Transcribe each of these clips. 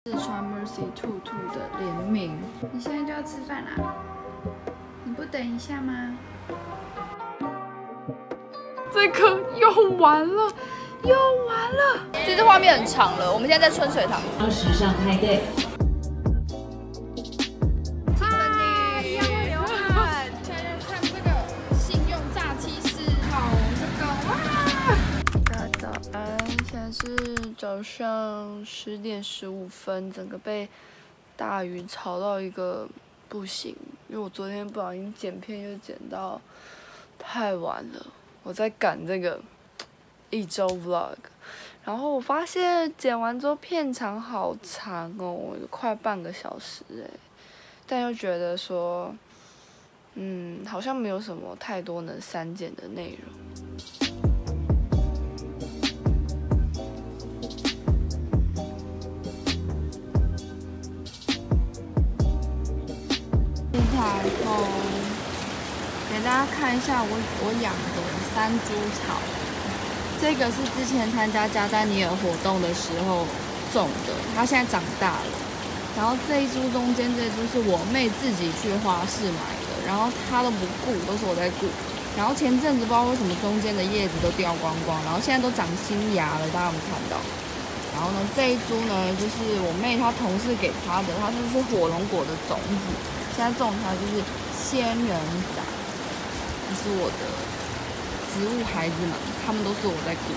四川 Mercy 兔兔的联名。你现在就要吃饭啦？你不等一下吗？这个用完了，用完了。其实画面很长了，我们现在在春水堂。 时尚派对。 一样会流汗。现在看这个信用诈欺师，好这个哇！大家早安，现在是早上10点15分，整个被大雨吵到一个不行，因为我昨天不小心剪片又剪到太晚了。我在赶这个1周 vlog， 然后我发现剪完之后片长好长哦，快半个小时哎，但又觉得说，好像没有什么太多能删减的内容。台风，给大家看一下我养的山猪草。这个是之前参加加丹尼尔活动的时候种的，它现在长大了。然后这一株中间这一株是我妹自己去花市买的，然后她都不顾，都是我在顾。然后前阵子不知道为什么中间的叶子都掉光光，然后现在都长新芽了，大家有没有看到？然后呢，这一株呢就是我妹她同事给她的，它就是火龙果的种子。现在种出来就是仙人掌，这是我的植物孩子们，他们都是我在顾。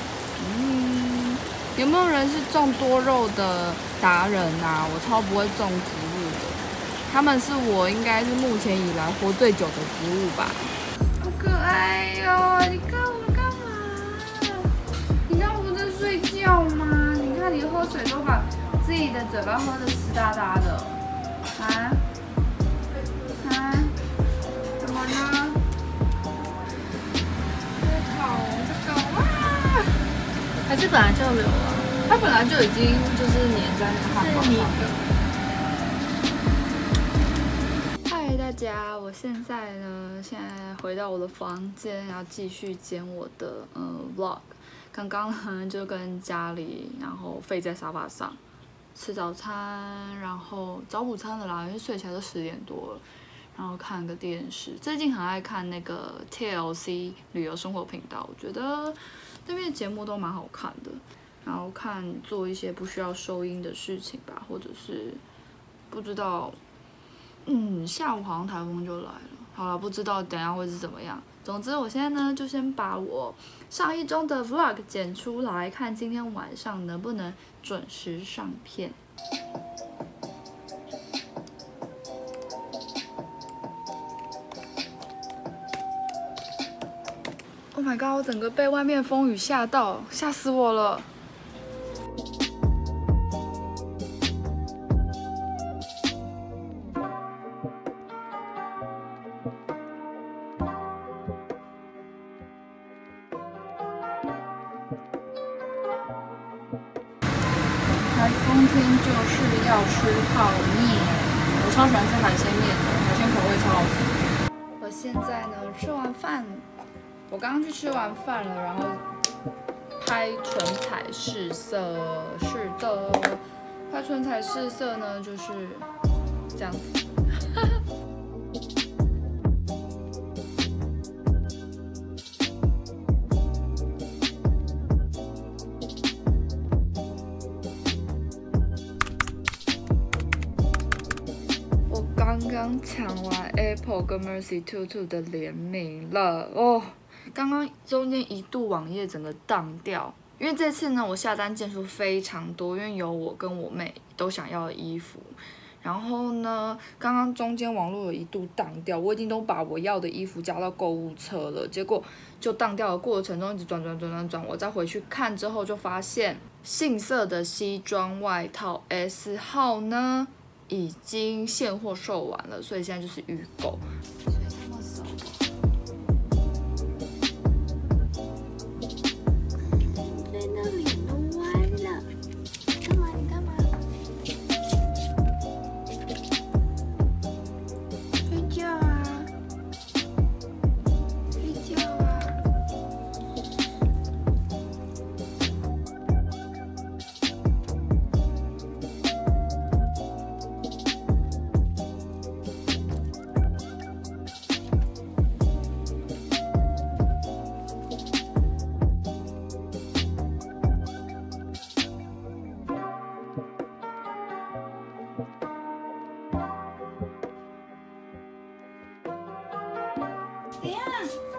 有没有人是种多肉的达人啊？我超不会种植物的，他们是我应该是目前以来活最久的植物吧。好可爱哟！你看我干嘛？你刚不是睡觉吗？你看你喝水都把自己的嘴巴喝得湿哒哒的，啊？怎么呢？还是本来就有啊？它本来就已经就是粘在那个汉堡上的。嗨，大家，我现在回到我的房间，要继续剪我的vlog。刚刚呢就跟家里，然后废在沙发上吃早餐，然后早午餐的啦，因为睡起来都10点多了。然后看个电视，最近很爱看那个 TLC 旅游生活频道，我觉得那边的节目都蛮好看的。然后做一些不需要收音的事情吧，或者是不知道，下午好像台风就来了。好了，不知道等一下会是怎么样。总之，我现在呢就先把我上一周的 vlog 剪出来，看今天晚上能不能准时上片。Oh my god！ 我整个被外面风雨吓到，吓死我了。台风天就是要吃泡面，我超喜欢吃海鲜面的，海鲜口味超好吃。我现在呢吃完饭。我刚刚去吃完饭了，然后拍唇彩试色，是的，拍唇彩试色呢就是这样子。我刚刚抢完 Apple 跟 Mercy 兔兔的联名了哦。刚刚中间一度网页整个当掉，因为这次呢我下单件数非常多，因为有我跟我妹都想要的衣服。然后呢，刚刚中间网络有一度当掉，我已经都把我要的衣服加到购物车了，结果就当掉的过程中一直转，我再回去看之后就发现杏色的西装外套 S 号呢已经现货售完了，所以现在就是预购。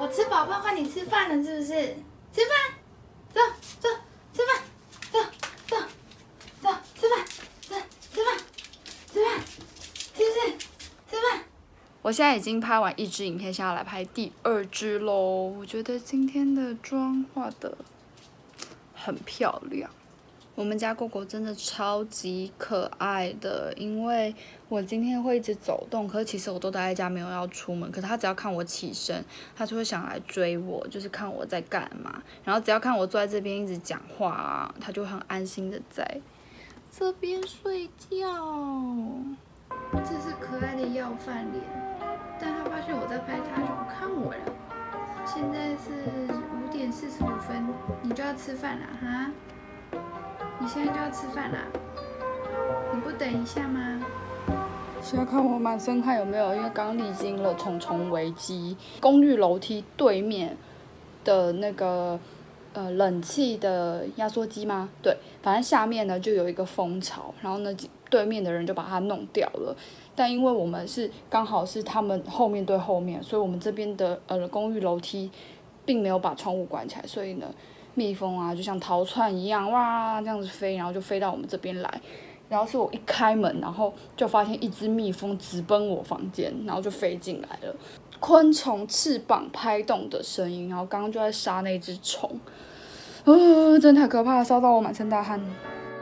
吃饱饭，换你吃饭了，是不是？吃饭，走走，吃饭，走走走，吃饭，走吃饭，吃饭，是不是？吃饭。 我现在已经拍完1支影片，现在要来拍第2支喽。我觉得今天的妆化的很漂亮。我们家狗狗真的超级可爱的，因为我今天会一直走动，可是其实我都待在家，没有要出门。可是它只要看我起身，它就会想来追我，就是看我在干嘛。然后只要看我坐在这边一直讲话啊，它就很安心的在这边睡觉。 这是可爱的要饭脸，但他发现我在拍他，就不看我了。现在是5点45分，你就要吃饭了哈？你现在就要吃饭啦，你不等一下吗？ 现在看我满身汗有没有？因为刚历经了重重危机，公寓楼梯对面的那个冷气的压缩机吗？对，反正下面呢就有一个蜂巢，然后呢对面的人就把它弄掉了。但因为我们是刚好是他们后面对后面，所以我们这边的公寓楼梯并没有把窗户关起来，所以呢蜜蜂啊就像逃窜一样哇这样子飞，然后就飞到我们这边来。然后是我一开门，然后就发现一只蜜蜂直奔我房间，然后就飞进来了。昆虫翅膀拍动的声音，然后刚刚就在杀那只虫，真的太可怕了，烧到我满身大汗。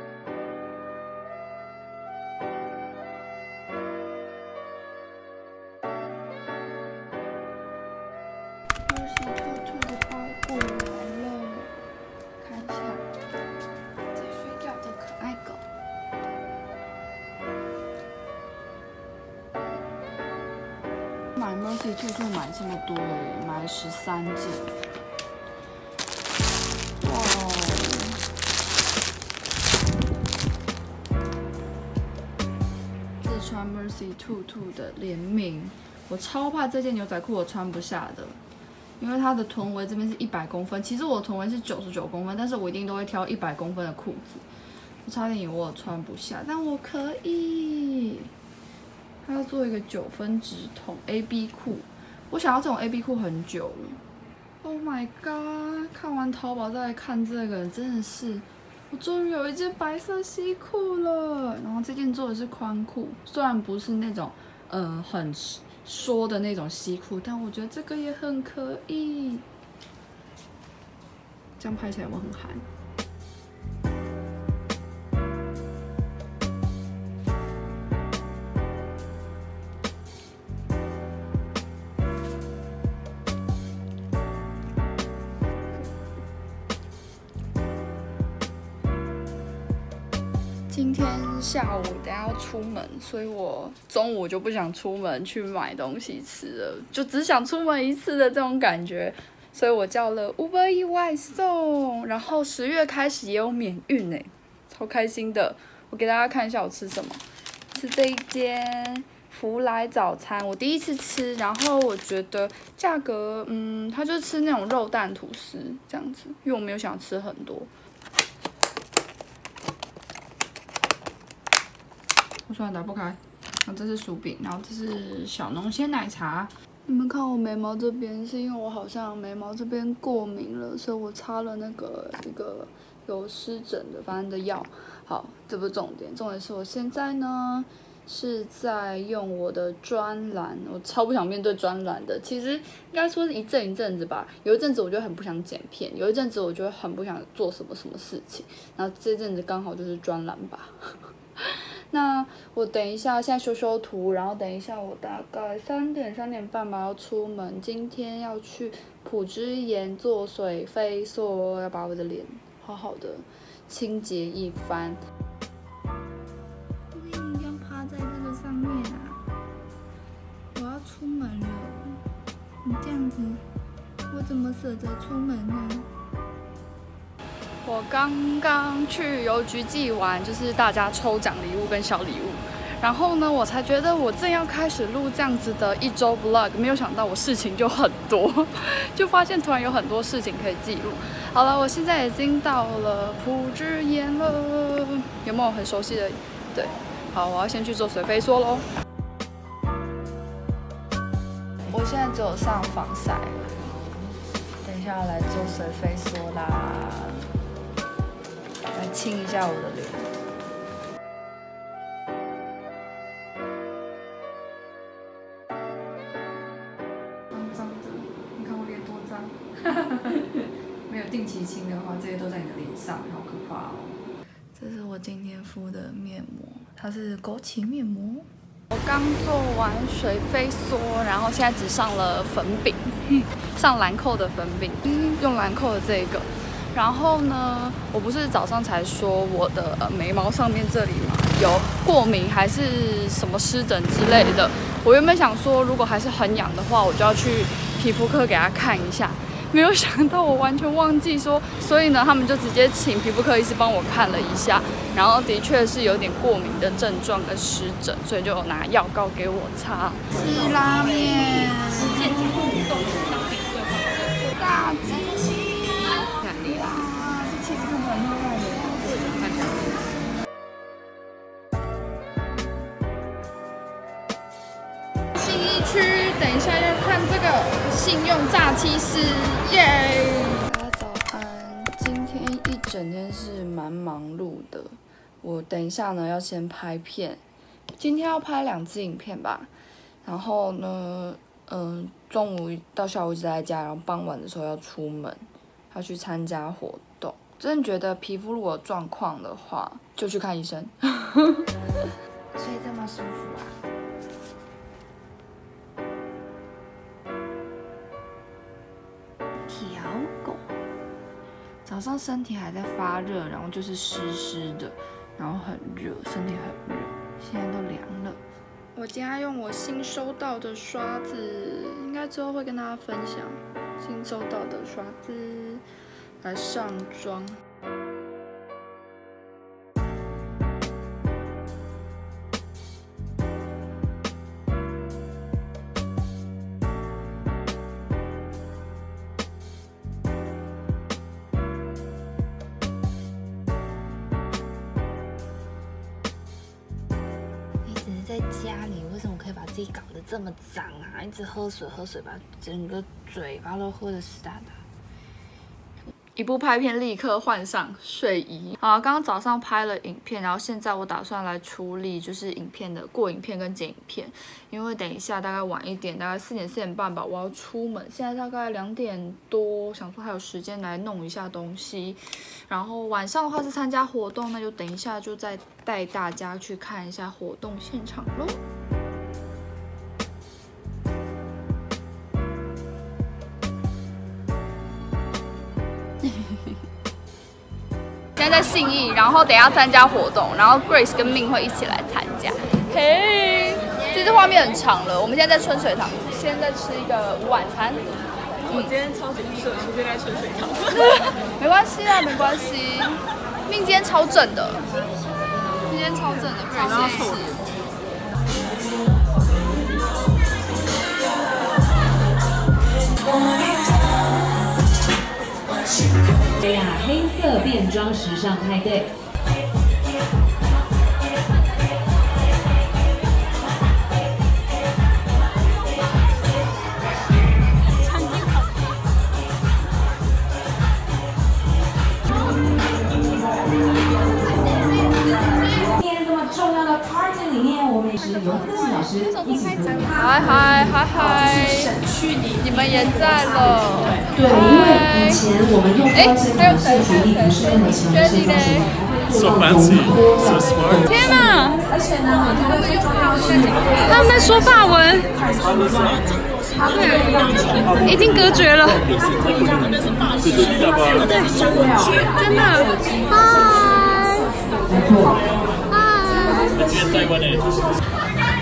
买 Mercy 兔兔买这么多耶，买了13件。哇！这是穿 Mercy 兔兔的联名，我超怕这件牛仔裤我穿不下的，因为它的臀围这边是100公分，其实我臀围是99公分，但是我一定都会挑100公分的裤子。我差点以为我穿不下，但我可以。它要做一个9分直筒 AB 裤，我想要这种 AB 裤很久了。Oh my god！ 看完淘宝再来看这个，真的是，我终于有一件白色西裤了。然后这件做的是宽裤，虽然不是那种很缩的那种西裤，但我觉得这个也很可以。这样拍起来我很韩。今天下午等下要出门，所以我中午就不想出门去买东西吃了，就只想出门一次的这种感觉，所以我叫了 Uber Eats 外送，然后10月开始也有免运欸，超开心的。我给大家看一下我吃什么，吃这一间福来早餐，我第一次吃，然后我觉得价格，它就吃那种肉蛋吐司这样子，因为我没有想吃很多。我突然打不开，然后这是薯饼，然后这是小农鲜奶茶。你们看我眉毛这边，是因为我好像眉毛这边过敏了，所以我擦了那个一个有湿疹的反正的药。好，这不是重点，重点是我现在呢是在用我的专栏，我超不想面对专栏的。其实应该说是一阵子吧，有一阵子我就很不想剪片，有一阵子我就很不想做什么事情，然后这阵子刚好就是专栏吧。那我等一下，现在修图，然后等一下我大概3点半吧要出门。今天要去朴之岩做水飞梭，要把我的脸好好的清洁一番。不可以这样趴在这个上面啊！我要出门了，你这样子，我怎么舍得出门呢？我刚刚去邮局寄完，就是大家抽奖礼物跟小礼物，然后呢，我才觉得我正要开始录这样子的1周 vlog， 没有想到我事情就很多，就发现突然有很多事情可以记录。好了，我现在已经到了朴之岩了，有没有很熟悉的？对，好，我要先去做水飞梭咯。我现在只有上防晒， 下要来做水飞梭啦，来亲一下我的脸。脏脏的，你看我脸多脏。没有定期清的话，这些都在你的脸上，好可怕哦。这是我今天敷的面膜，它是枸杞面膜。我刚做完水飞梭，然后现在只上了粉饼，上兰蔻的粉饼，用兰蔻的这个。然后呢，我不是早上才说我的眉毛上面这里嘛有过敏还是什么湿疹之类的。我原本想说，如果还是很痒的话，我就要去皮肤科给他看一下。没有想到我完全忘记说，所以呢，他们就直接请皮肤科医师帮我看了一下，然后的确是有点过敏的症状跟湿疹，所以就拿药膏给我擦。吃拉面，大鸡，哇，这气质看起来很厉害耶！信义区，等一下要看这个信用诈欺师，耶！大家早安，今天一整天是蛮忙碌的。我等一下呢要先拍片，今天要拍2支影片吧。然后呢，中午到下午一直在家，然后傍晚的时候要出门，要去参加活动。真的觉得皮肤如果有状况的话，就去看医生。所以这么舒服啊！条狗，早上身体还在发热，然后就是湿湿的，然后很热，身体很热，现在都凉了。我今天用我新收到的刷子，应该之后会跟大家分享新收到的刷子来上妆。在家里为什么可以把自己搞得这么脏啊？一直喝水，把整个嘴巴都喝得湿哒哒。一部拍片立刻换上睡衣。好，刚刚早上拍了影片，然后现在我打算来处理就是影片的过影片跟剪影片，因为等一下大概晚一点，大概4点4点半吧，我要出门。现在大概2点多，想说还有时间来弄一下东西。然后晚上的话是参加活动，那就等一下就再带大家去看一下活动现场咯。现在在信义，然后等一下参加活动，然后 Grace 跟 Min 会一起来参加。嘿，其实画面很长了，我们现在在春水堂，现在吃一个午晚餐。 我今天超级不适合出现在春水堂。 没关系啊，没关系。Min 今天超正的，今天超正的 ，Grace 也是。 对呀，黑色变装时尚派对。今天这么重要的 party 里面，我们也是由4个老师一起合作。 嗨，你们也在了。 对，因为以前我们用高身体是主力，不是那么强的身高身材，做到融合了。 天哪！ 而且呢，我觉得最重要是他们在说法文，对，已经隔绝了。对，真的，嗨，嗨。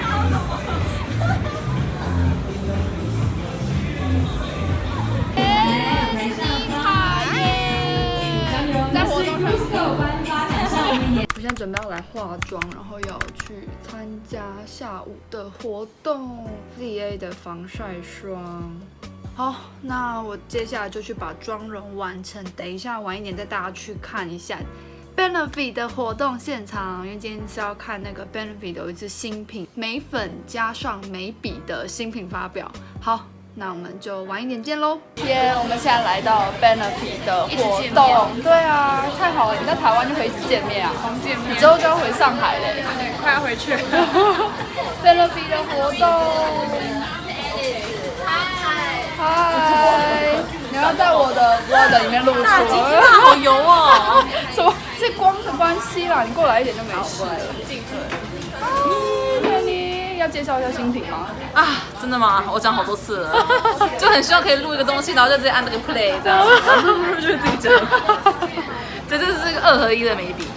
我现在准备要来化妆，然后要去参加下午的活动 ，ZA 的防晒霜。好，那我接下来就去把妆容完成，等一下晚一点带大家去看一下 Benefit 的活动现场，因为今天是要看那个 Benefit 有一支新品眉粉加上眉笔的新品发表。好， 那我们就晚一点见喽。我们现在来到 Benefit 的活动，对啊，太好了！你在台湾就可以一直见面啊， 见面。 你之后就要回上海嘞， 对，快要回去了。 Benefit 的活动，嗨，你要在我的 vlog 里面露出。 大鸡鸡好油哦！ 什么？是光的关系啦，你过来一点就没事了。 进嘴。 你要介绍一下新品吗？ 啊，真的吗？我讲好多次了，就很希望可以录一个东西，然后就直接按那个 play 这样，就是自己讲。这是个2合1的眉笔。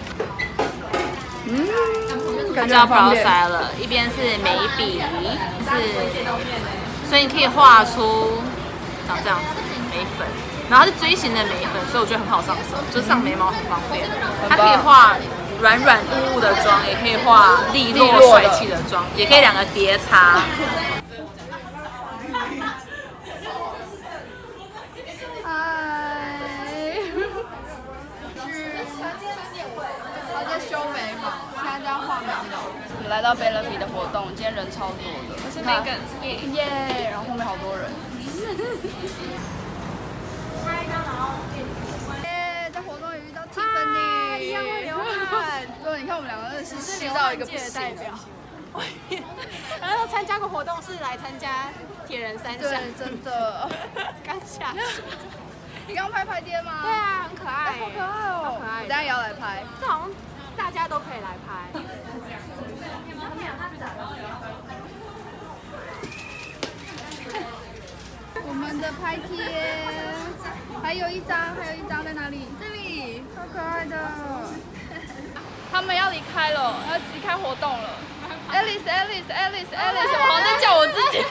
它叫 Brow Style， 一边是眉笔，所以你可以画出长这样子眉粉，然后它是锥形的眉粉，所以我觉得很好上手，就是上眉毛很方便。它可以画软软雾雾的妆，也可以画利落帅气的妆，也可以2个叠擦。 修眉毛，现在在画眉毛。我们来到 Benefit 的活动，今天人超多的， 我是 Megan， 耶！然后后面好多人。耶！在活动也遇到 Tiffany， 一样会流汗。 对，你看我们2个是湿到一个不行。 代表。然后参加过活动是来参加铁人3项， 对，真的。 刚下水。 你刚拍拍爹吗？ 对啊，很可爱， 好可爱哦！ 可爱。 我等下也要来拍。 这好像大家都可以来拍。 我们的拍贴，还有一张在哪里？这里，超可爱的。他们要离开了，要离开活动了。Alice， 我好像在叫我自己。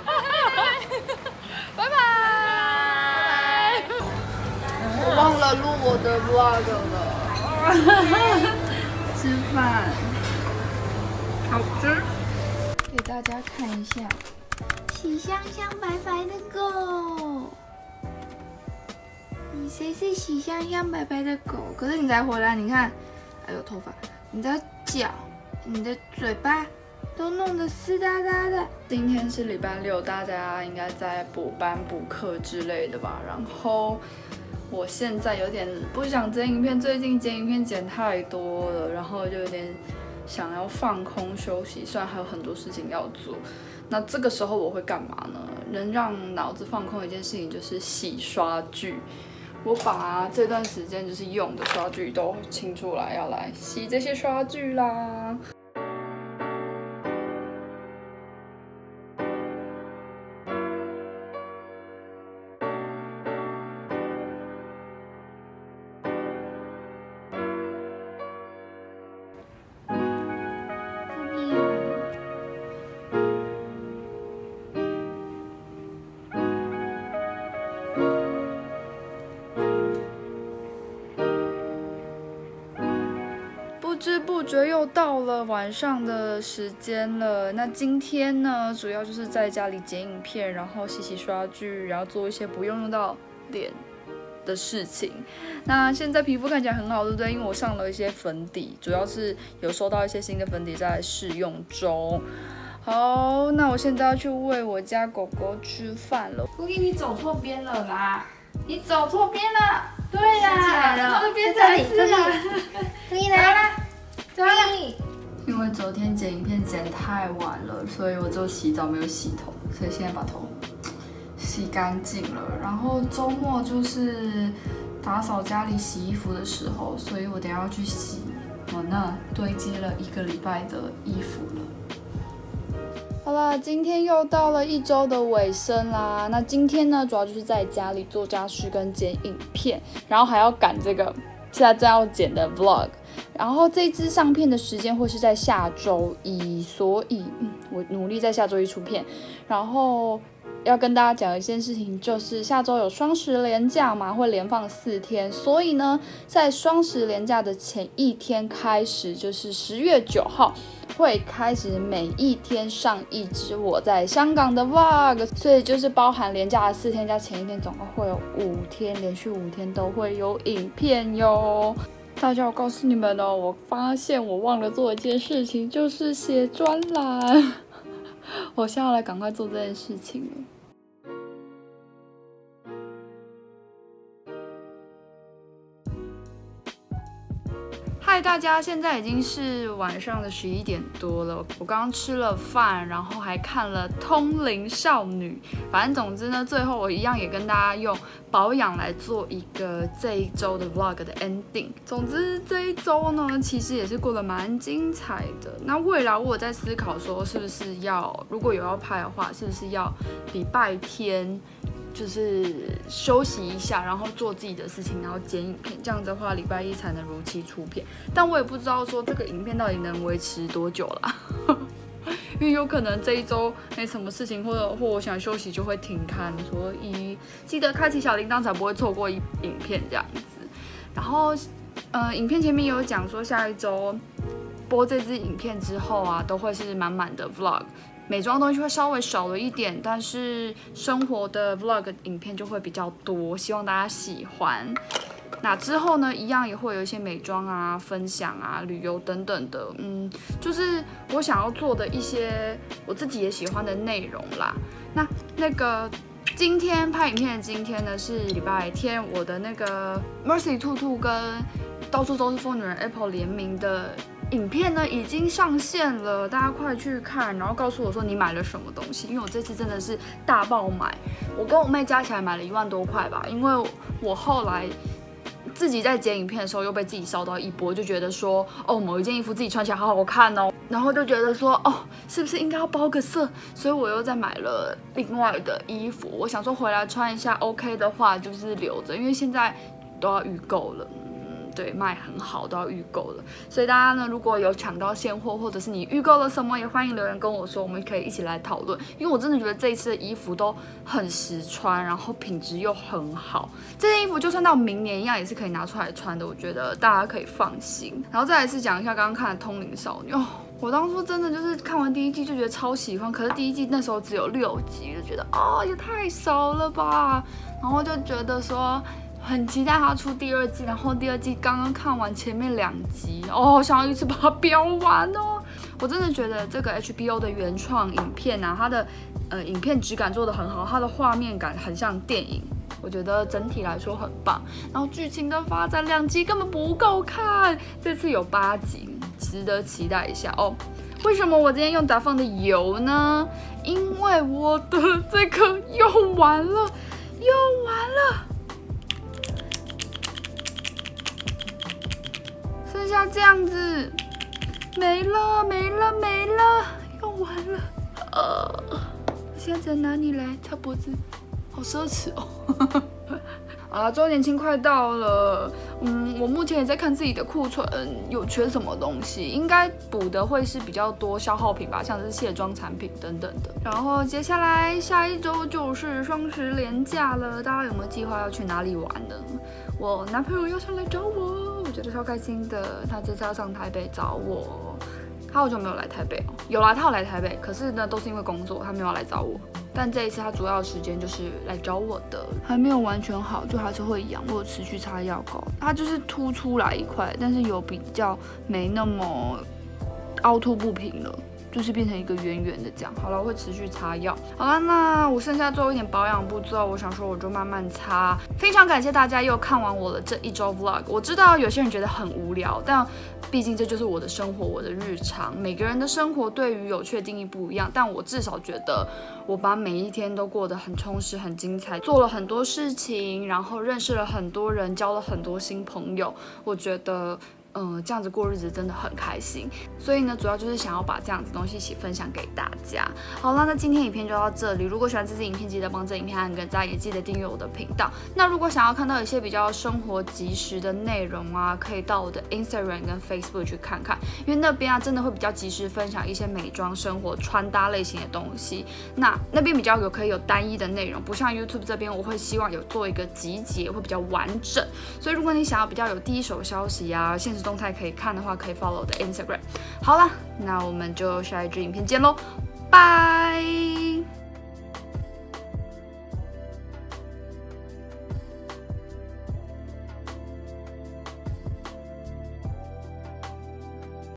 拜拜。我忘了录我的 vlog 了。吃饭，好吃。给大家看一下，喜香香白白的狗。你谁是喜香香白白的狗？可是你才回来，你看，还有头发，你的脚，你的嘴巴都弄得湿哒哒的。今天是礼拜6，大家应该在补班补课之类的吧？然后我现在有点不想剪影片，最近剪影片剪太多了，然后就有点想要放空休息，虽然还有很多事情要做。那这个时候我会干嘛呢？能让脑子放空的一件事情就是洗刷具。我把这段时间就是用的刷具都清出来，要来洗这些刷具啦。不知不觉又到了晚上的时间了。那今天呢，主要就是在家里剪影片，然后洗洗刷具，然后做一些不用到脸的事情。那现在皮肤看起来很好，对不对？因为我上了一些粉底，主要是有收到一些新的粉底在试用中。好，那我现在要去喂我家狗狗吃饭了。Cookie，你走错边了啦！你走错边了。对啦，这边才是啦。Cookie来啦！走啦！因为昨天剪影片剪太晚了，所以我就洗澡没有洗头，所以现在把头洗干净了。然后周末就是打扫家里、洗衣服的时候，所以我等一下要去洗我那堆积了1个礼拜的衣服了。好啦，今天又到了1周的尾声啦。那今天呢，主要就是在家里做家事跟剪影片，然后还要赶这个现在正要剪的 vlog。然后这支上片的时间会是在下周1，所以我努力在下周1出片。然后要跟大家讲一件事情，就是下周有双十连假嘛，会连放4天，所以呢，在双十连假的前1天开始，就是10月9号。会开始每一天上1支我在香港的 vlog， 所以就是包含连假的4天加前1天，总共会有5天，连续5天都会有影片哟。大家，我告诉你们哦，我发现我忘了做一件事情，就是写专栏。我现在要来赶快做这件事情了。 嗨，大家，现在已经是晚上的11点多了。我刚刚吃了饭，然后还看了《通灵少女》。反正总之呢，最后我一样也跟大家用保养来做一个这一周的 vlog 的 ending。总之这一周呢，其实也是过得蛮精彩的。那未来我在思考说，是不是要如果有要拍的话，是不是要礼拜天？就是休息一下，然后做自己的事情，然后剪影片，这样子的话，礼拜一才能如期出片。但我也不知道说这个影片到底能维持多久啦，因为有可能这一周没什么事情，或我想休息就会停刊，所以记得开启小铃铛才不会错过影片这样子。然后，影片前面有讲说下一周播这支影片之后啊，都会是满满的 vlog。美妆东西会稍微少了一点，但是生活的 vlog 影片就会比较多，希望大家喜欢。那之后呢，一样也会有一些美妆啊、分享啊、旅游等等的，就是我想要做的一些我自己也喜欢的内容啦。那个今天拍影片的今天呢是礼拜天，我的那个 Mercy 兔兔跟到处都是疯女人 Apple 联名的影片呢已经上线了，大家快去看，然后告诉我说你买了什么东西，因为我这次真的是大爆买，我跟我妹加起来买了1万多块吧，因为我后来自己在剪影片的时候又被自己烧到一波，就觉得说某一件衣服自己穿起来好好看哦，然后就觉得说是不是应该要包个色，所以我又再买了另外的衣服，我想说回来穿一下 OK 的话就是留着，因为现在都要预购了。对，卖很好，都要预购了，所以大家呢，如果有抢到现货，或者是你预购了什么，也欢迎留言跟我说，我们可以一起来讨论。因为我真的觉得这一次的衣服都很实穿，然后品质又很好，这件衣服就算到明年一样也是可以拿出来穿的，我觉得大家可以放心。然后再来是讲一下刚刚看的《通灵少女》我当初真的就是看完第1季就觉得超喜欢，可是第1季那时候只有6集，就觉得也太少了吧，然后就觉得说。很期待它出第2季，然后第2季刚刚看完前面2集，想要一次把它飙完哦！我真的觉得这个 HBO 的原创影片啊，它的影片质感做得很好，它的画面感很像电影，我觉得整体来说很棒。然后剧情的发展2集根本不够看，这次有8集，值得期待一下哦。为什么我今天用达放的油呢？因为我的这个用完了。剩下这样子，没了，用完了。现在只能拿你来擦脖子，好奢侈哦。好了，周年庆快到了，我目前也在看自己的库存有缺什么东西，应该补的会是比较多消耗品吧，像是卸妆产品等等的。然后接下来下一周就是双10连假了，大家有没有计划要去哪里玩呢？我男朋友要上来找我，我觉得超开心的。他这次要上台北找我，他好久没有来台北哦，有啦，他有来台北，可是呢都是因为工作，他没有来找我。但这一次他主要的时间就是来找我的，还没有完全好，就还是会痒，我有持续擦药膏。它就是凸出来一块，但是有比较没那么凹凸不平了。就是变成一个圆圆的这样。好了，我会持续擦药。好了，那我剩下最后一点保养步骤，我想说我就慢慢擦。非常感谢大家又看完我的这一周 vlog。我知道有些人觉得很无聊，但毕竟这就是我的生活，我的日常。每个人的生活对于有趣的定义不一样，但我至少觉得我把每一天都过得很充实、很精彩，做了很多事情，然后认识了很多人，交了很多新朋友。我觉得。这样子过日子真的很开心，所以呢，主要就是想要把这样子东西一起分享给大家。好了，那今天影片就到这里。如果喜欢这支影片，记得帮这影片按个赞，也记得订阅我的频道。那如果想要看到一些比较生活即时的内容啊，可以到我的 Instagram 跟 Facebook 去看看，因为那边啊真的会比较及时分享一些美妆、生活、穿搭类型的东西。那边比较可以有单一的内容，不像 YouTube 这边，我会希望有做一个集结，会比较完整。所以如果你想要比较有第一手消息啊，现实动态可以看的话，可以 follow 我的 Instagram。好了，那我们就下一支影片见喽，拜。